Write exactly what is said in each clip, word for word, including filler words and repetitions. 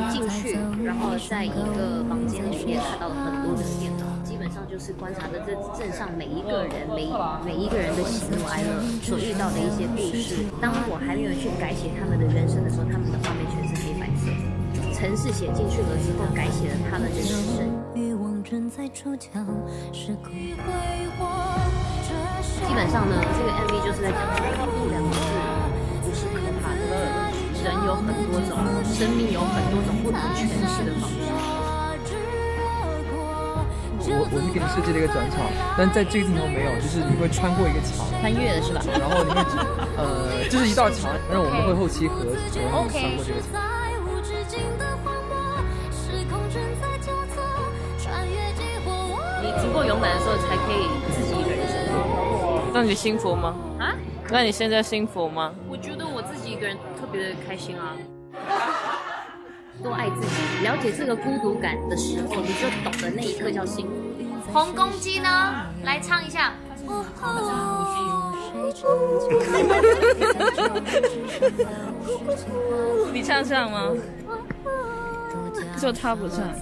进去，然后在一个房间里面看到了很多的电脑，基本上就是观察着这镇上每一个人、每每一个人的喜怒哀乐所遇到的一些故事。当我还没有去改写他们的人生的时候，他们的画面全是黑白色。程式写进去了之后，改写了他们的人生。基本上呢，这个 M V 就是在讲孤独两个字，不是可怕的。人有很多种，生命有很多种不同诠释的方式。 我我是给你设计了一个转场，但在这个镜头没有，就是你会穿过一个墙， 穿越了是吧？ 然后你会呃，这是一道墙，然后我们会后期合合穿过这个墙。 你足够勇敢的时候，才可以自己一个人生活。 那你幸福吗？ 啊？ 那你现在幸福吗？ 我觉得我自己一个人特别的开心啊。多爱自己，了解这个孤独感的时候，你就懂得那一刻叫幸福。红公鸡呢？来唱一下。 你唱唱吗？就他不唱。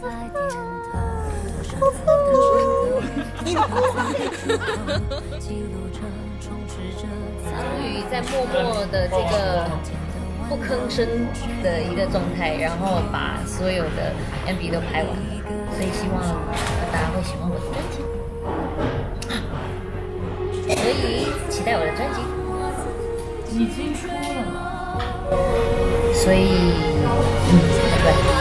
终于在默默的这个不吭声的一个状态，然后把所有的 M V 都拍完，所以希望大家会喜欢我的专辑，所以期待我的专辑。 已经出了吗？ 所以，嗯，对。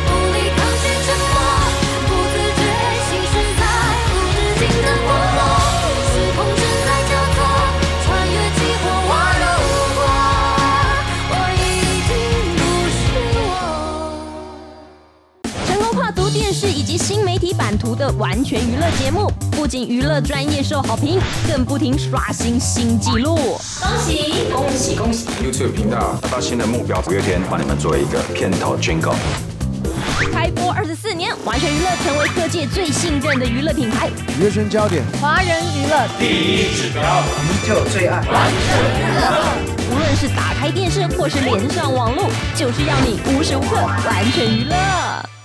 电视以及新媒体版图的完全娱乐节目，不仅娱乐专业受好评，更不停刷新新纪录。 恭喜恭喜恭喜 ！YouTube 频道达到新的目标，五月天帮你们做一个片头 Jingle。 开播二十四年，完全娱乐成为各界最信任的娱乐品牌。 娱乐圈焦点， 华人娱乐第一指标，依旧最爱完全娱乐。 无论是打开电视或是连上网络，就是要你无时无刻完全娱乐。